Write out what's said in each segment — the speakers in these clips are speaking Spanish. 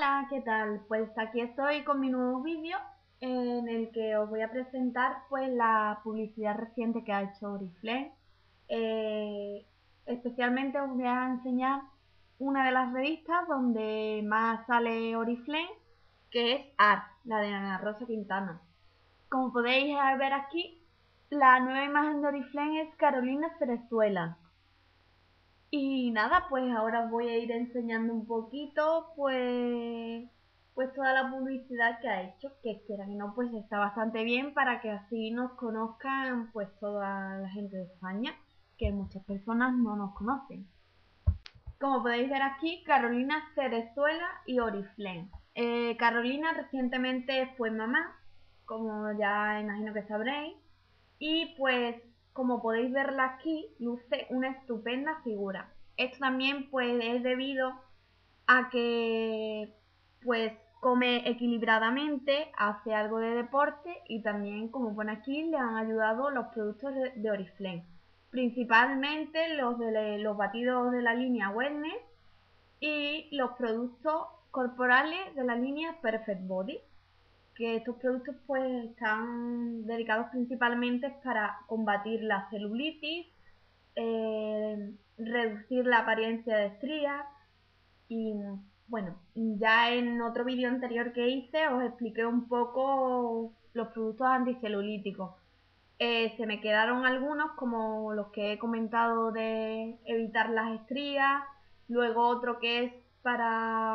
Hola, ¿qué tal? Pues aquí estoy con mi nuevo vídeo en el que os voy a presentar pues la publicidad reciente que ha hecho Oriflame. Eh, Especialmente os voy a enseñar una de las revistas donde más sale Oriflame, que es Art, la de Ana Rosa Quintana. Como podéis ver aquí, la nueva imagen de Oriflame es Carolina Cerezuela. Y nada, pues ahora os voy a ir enseñando un poquito, pues toda la publicidad que ha hecho, que quiera que no, pues está bastante bien para que así nos conozcan pues toda la gente de España, que muchas personas no nos conocen. Como podéis ver aquí, Carolina Cerezuela y Oriflame. Carolina recientemente fue mamá, como ya imagino que sabréis, y pues como podéis verla aquí, luce una estupenda figura. Esto también pues es debido a que pues come equilibradamente, hace algo de deporte y también, como pone aquí, le han ayudado los productos de Oriflame, principalmente los batidos de la línea Wellness y los productos corporales de la línea Perfect Body, que estos productos pues están dedicados principalmente para combatir la celulitis, reducir la apariencia de estrías y bueno, ya en otro vídeo anterior que hice os expliqué un poco los productos anticelulíticos. Se me quedaron algunos como los que he comentado de evitar las estrías, luego otro que es para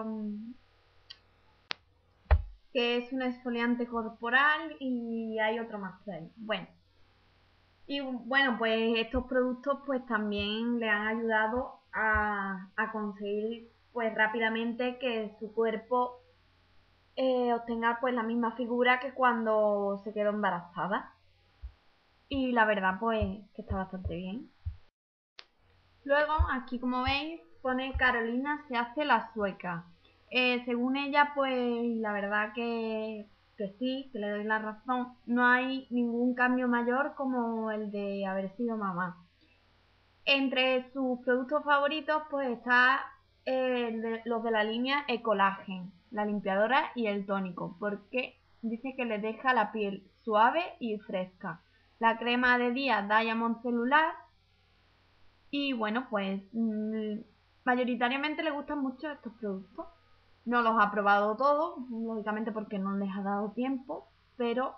que es un exfoliante corporal y hay otro más por ahí. Bueno, y bueno, pues estos productos pues también le han ayudado a conseguir pues rápidamente que su cuerpo obtenga pues la misma figura que cuando se quedó embarazada. Y la verdad pues que está bastante bien. Luego, aquí como veis, pone Carolina se hace la sueca. Según ella, pues la verdad que sí, que le doy la razón. No hay ningún cambio mayor como el de haber sido mamá. Entre sus productos favoritos, pues está los de la línea Ecolagen, la limpiadora y el tónico, porque dice que le deja la piel suave y fresca. La crema de día Diamond Celular y bueno, pues mayoritariamente le gustan mucho estos productos. No los ha probado todos, lógicamente porque no les ha dado tiempo, pero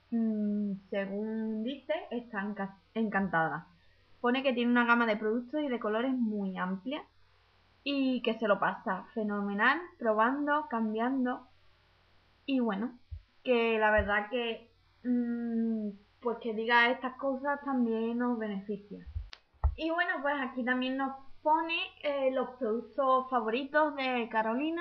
según dice, está encantada. Pone que tiene una gama de productos y de colores muy amplia y que se lo pasa fenomenal, probando, cambiando. Y bueno, que la verdad que pues que diga estas cosas también nos beneficia. Y bueno, pues aquí también nos pone los productos favoritos de Carolina.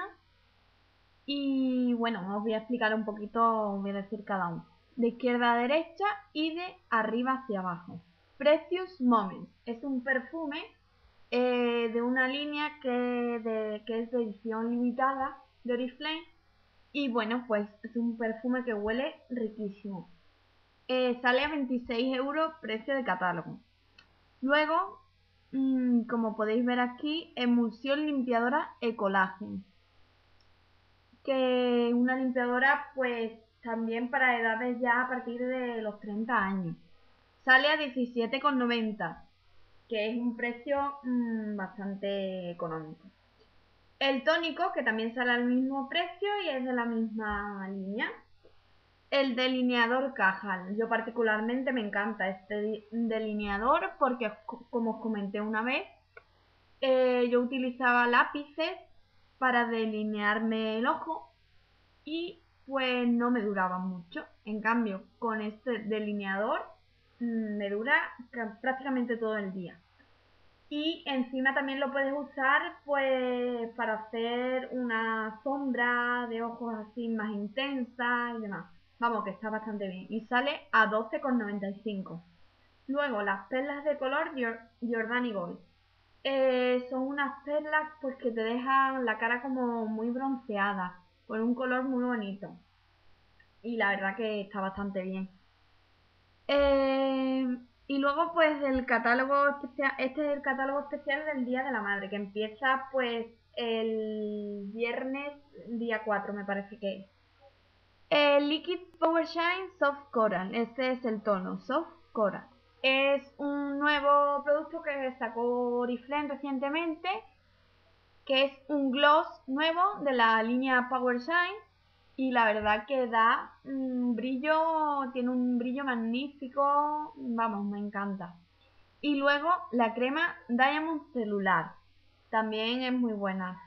Y bueno, os voy a explicar un poquito, os voy a decir cada uno. De izquierda a derecha y de arriba hacia abajo. Precious Moments es un perfume de una línea que es de edición limitada de Oriflame. Y bueno, pues es un perfume que huele riquísimo. Sale a 26 euros precio de catálogo. Luego, como podéis ver aquí, emulsión limpiadora Ecolagen, que es una limpiadora pues también para edades ya a partir de los 30 años. Sale a 17,90, que es un precio bastante económico. El tónico, que también sale al mismo precio y es de la misma línea. El delineador Cajal. Yo particularmente me encanta este delineador porque, como os comenté una vez, yo utilizaba lápices para delinearme el ojo y pues no me duraba mucho. En cambio, con este delineador me dura prácticamente todo el día. Y encima también lo puedes usar pues para hacer una sombra de ojos así más intensa y demás. Vamos, que está bastante bien. Y sale a 12,95. Luego, las perlas de color Giordani Gold. Son unas perlas pues que te dejan la cara como muy bronceada, con un color muy bonito. Y la verdad que está bastante bien. Y luego pues del catálogo especial, este es el catálogo especial del Día de la Madre, que empieza pues el viernes día 4 me parece que es. El Liquid Power Shine Soft Coral, este es el tono, Soft Coral. Es un nuevo producto que sacó Oriflame recientemente, que es un gloss nuevo de la línea Power Shine y la verdad que da un brillo, tiene un brillo magnífico, vamos, me encanta. Y luego la crema Diamond Celular, también es muy buena.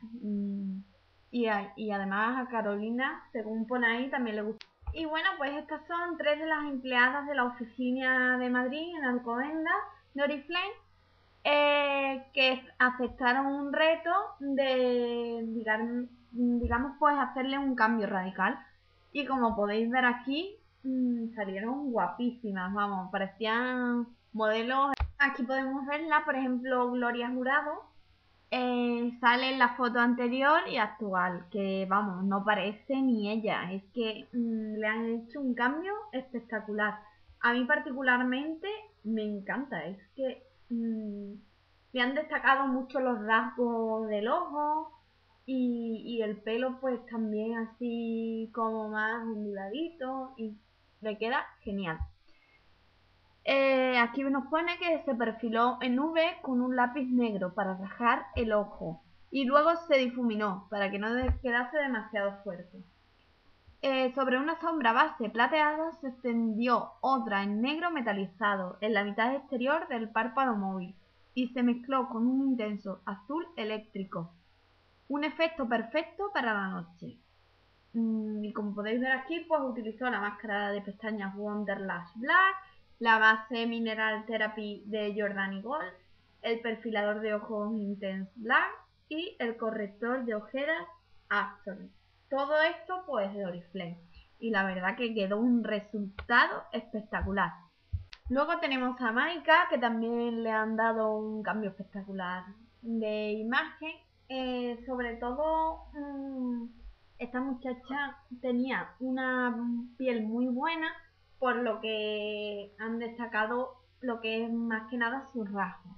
Y además a Carolina, según pone ahí, también le gusta. Y bueno, pues estas son 3 de las empleadas de la oficina de Madrid, en Alcobendas, de Oriflame, que aceptaron un reto de, digamos, pues hacerle un cambio radical. Y como podéis ver aquí, salieron guapísimas, vamos, parecían modelos. Aquí podemos verla, por ejemplo, Gloria Jurado. Sale en la foto anterior y actual, que vamos, no parece ni ella, es que le han hecho un cambio espectacular. A mí particularmente me encanta, es que le han destacado mucho los rasgos del ojo y el pelo pues también así como más onduladito y le queda genial. Aquí nos pone que se perfiló en V con un lápiz negro para rajar el ojo y luego se difuminó para que no quedase demasiado fuerte. Sobre una sombra base plateada se extendió otra en negro metalizado en la mitad exterior del párpado móvil y se mezcló con un intenso azul eléctrico. Un efecto perfecto para la noche. Y como podéis ver aquí, pues utilizó la máscara de pestañas Wonderlash Black, la base Mineral Therapy de Jordani Gold, el perfilador de ojos Intense Black y el corrector de ojeras Absolute. Todo esto pues de Oriflame. Y la verdad que quedó un resultado espectacular. Luego tenemos a Maika, que también le han dado un cambio espectacular de imagen. Sobre todo, esta muchacha tenía una piel muy buena, por lo que han destacado lo que es más que nada sus rasgos.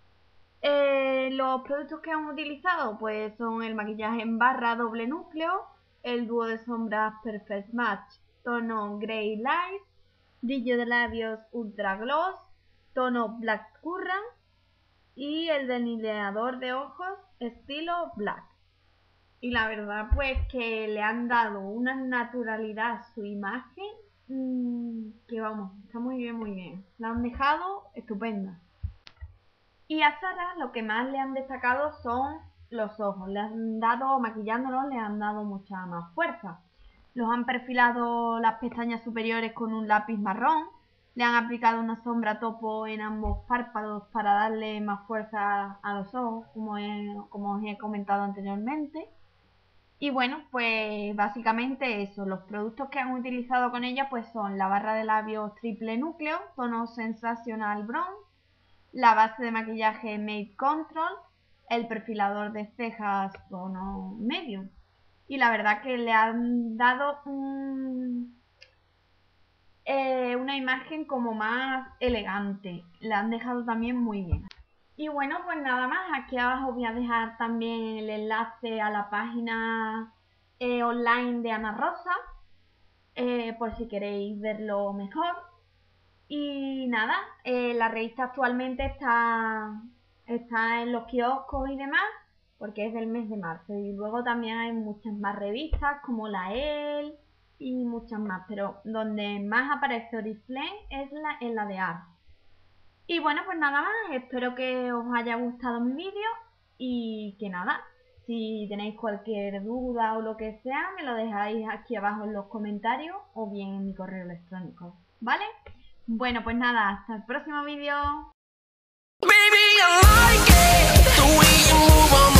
Los productos que han utilizado pues son el maquillaje en barra doble núcleo, el dúo de sombras Perfect Match tono Grey Light, brillo de labios Ultra Gloss, tono Black Currant y el delineador de ojos estilo Black. Y la verdad pues que le han dado una naturalidad a su imagen que vamos, está muy bien, muy bien. La han dejado estupenda. Y a Sara lo que más le han destacado son los ojos. Le han dado, maquillándolos, le han dado mucha más fuerza. Los han perfilado las pestañas superiores con un lápiz marrón. Le han aplicado una sombra topo en ambos párpados para darle más fuerza a los ojos, como os he comentado anteriormente. Y bueno, pues básicamente eso. Los productos que han utilizado con ella pues son la barra de labios triple núcleo, tono Sensational Bronze, la base de maquillaje Made Control, el perfilador de cejas tono medium. Y la verdad que le han dado una imagen como más elegante. La han dejado también muy bien. Y bueno, pues nada más. Aquí abajo voy a dejar también el enlace a la página online de Ana Rosa, por si queréis verlo mejor. Y nada, la revista actualmente está en los kioscos y demás, porque es del mes de marzo. Y luego también hay muchas más revistas, como la Elle y muchas más. Pero donde más aparece Oriflame es en la de Art. Y bueno, pues nada más, espero que os haya gustado mi vídeo y que nada, si tenéis cualquier duda o lo que sea, me lo dejáis aquí abajo en los comentarios o bien en mi correo electrónico, ¿vale? Bueno, pues nada, hasta el próximo vídeo.